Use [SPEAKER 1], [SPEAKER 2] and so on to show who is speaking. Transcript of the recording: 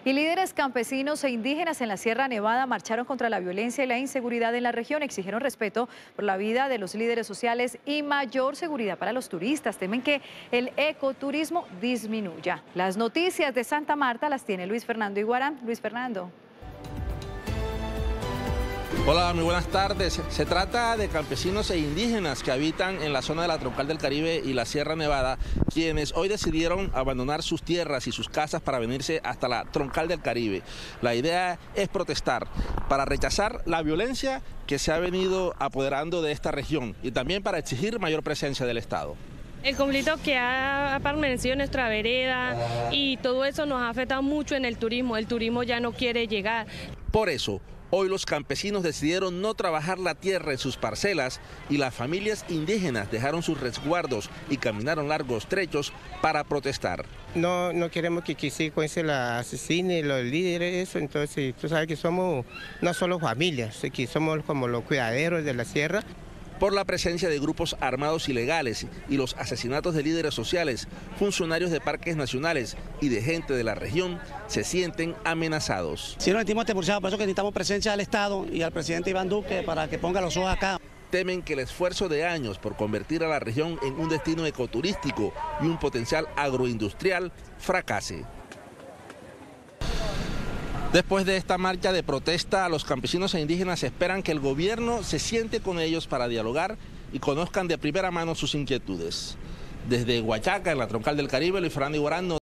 [SPEAKER 1] Y líderes campesinos e indígenas en la Sierra Nevada marcharon contra la violencia y la inseguridad en la región. Exigieron respeto por la vida de los líderes sociales y mayor seguridad para los turistas. Temen que el ecoturismo disminuya. Las noticias de Santa Marta las tiene Luis Fernando Iguarán. Luis Fernando.
[SPEAKER 2] Hola, muy buenas tardes. Se trata de campesinos e indígenas que habitan en la zona de la Troncal del Caribe y la Sierra Nevada, quienes hoy decidieron abandonar sus tierras y sus casas para venirse hasta la Troncal del Caribe. La idea es protestar para rechazar la violencia que se ha venido apoderando de esta región y también para exigir mayor presencia del Estado.
[SPEAKER 3] El conflicto que ha permanecido en nuestra vereda y todo eso nos ha afectado mucho en el turismo ya no quiere llegar.
[SPEAKER 2] Por eso, hoy los campesinos decidieron no trabajar la tierra en sus parcelas y las familias indígenas dejaron sus resguardos y caminaron largos trechos para protestar.
[SPEAKER 4] No queremos que se la asesinen los líderes, eso, entonces tú sabes que somos no solo familias, que somos como los cuidaderos de la sierra.
[SPEAKER 2] Por la presencia de grupos armados ilegales y los asesinatos de líderes sociales, funcionarios de parques nacionales y de gente de la región se sienten amenazados.
[SPEAKER 5] Sí, nos sentimos atemorizados, por eso que necesitamos presencia del Estado y al presidente Iván Duque para que ponga los ojos acá.
[SPEAKER 2] Temen que el esfuerzo de años por convertir a la región en un destino ecoturístico y un potencial agroindustrial fracase. Después de esta marcha de protesta, los campesinos e indígenas esperan que el gobierno se siente con ellos para dialogar y conozcan de primera mano sus inquietudes. Desde Huachaca, en la Troncal del Caribe, Luis Fernando Iguarán.